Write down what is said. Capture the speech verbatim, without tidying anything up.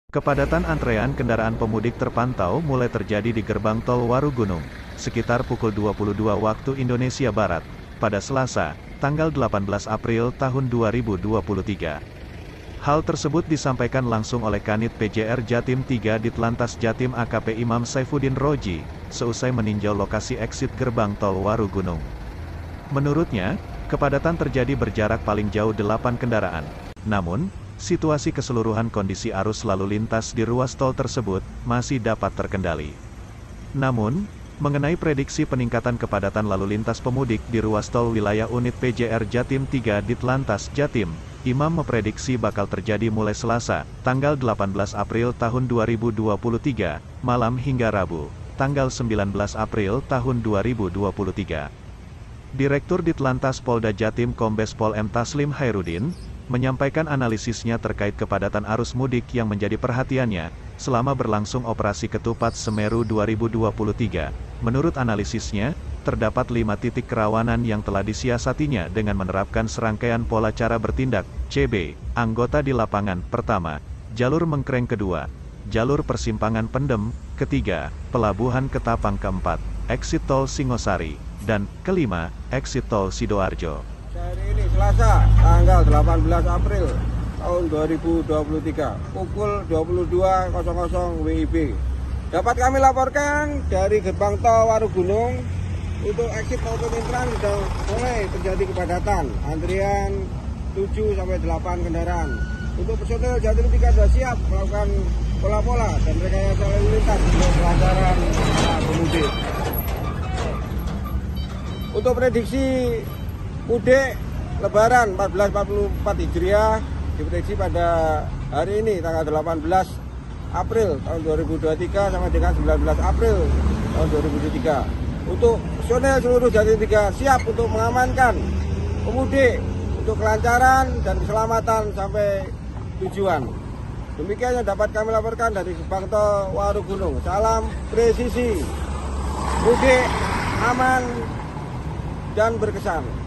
Kepadatan antrean kendaraan pemudik terpantau mulai terjadi di gerbang tol Warugunung, sekitar pukul dua puluh dua waktu Indonesia Barat, pada Selasa, tanggal delapan belas April tahun dua ribu dua puluh tiga. Hal tersebut disampaikan langsung oleh Kanit P J R Jatim tiga Ditlantas Jatim A K P Imam Saifuddin Roji, seusai meninjau lokasi exit gerbang tol Warugunung. Menurutnya, kepadatan terjadi berjarak paling jauh delapan kendaraan. Namun, situasi keseluruhan kondisi arus lalu lintas di ruas tol tersebut masih dapat terkendali. Namun, mengenai prediksi peningkatan kepadatan lalu lintas pemudik di ruas tol wilayah unit P J R Jatim tiga Ditlantas Jatim, Imam memprediksi bakal terjadi mulai Selasa, tanggal delapan belas April tahun dua ribu dua puluh tiga, malam hingga Rabu, tanggal sembilan belas April tahun dua ribu dua puluh tiga. Direktur Ditlantas Polda Jatim Kombes Pol M Taslim Hairudin, menyampaikan analisisnya terkait kepadatan arus mudik yang menjadi perhatiannya, selama berlangsung operasi Ketupat Semeru dua ribu dua puluh tiga. Menurut analisisnya, terdapat lima titik kerawanan yang telah disiasatinya dengan menerapkan serangkaian pola cara bertindak, C B, anggota di lapangan. Pertama, jalur Mengkreng. Kedua, jalur persimpangan Pendem. Ketiga, pelabuhan Ketapang. Keempat, exit tol Singosari. Dan kelima, exit tol Sidoarjo. Hari ini Selasa, tanggal delapan belas April tahun dua ribu dua puluh tiga, pukul dua puluh dua W I B. Dapat kami laporkan dari gerbang tol Warugunung, untuk exit maupun intran sudah mulai terjadi kepadatan, antrian tujuh sampai delapan kendaraan. Untuk personel Jatim tiga sudah siap melakukan pola-pola dan rekayasa lalu lintas untuk kelancaran pemudik. Untuk prediksi mudik Lebaran seribu empat ratus empat puluh empat Hijriah diprediksi pada hari ini tanggal delapan belas April tahun dua ribu dua puluh tiga sampai dengan sembilan belas April tahun dua ribu dua puluh tiga. Untuk personel seluruh Jatim tiga siap untuk mengamankan pemudik untuk kelancaran dan keselamatan sampai tujuan. Demikian yang dapat kami laporkan dari gerbang tol Warugunung. Salam presisi, mudik aman dan berkesan.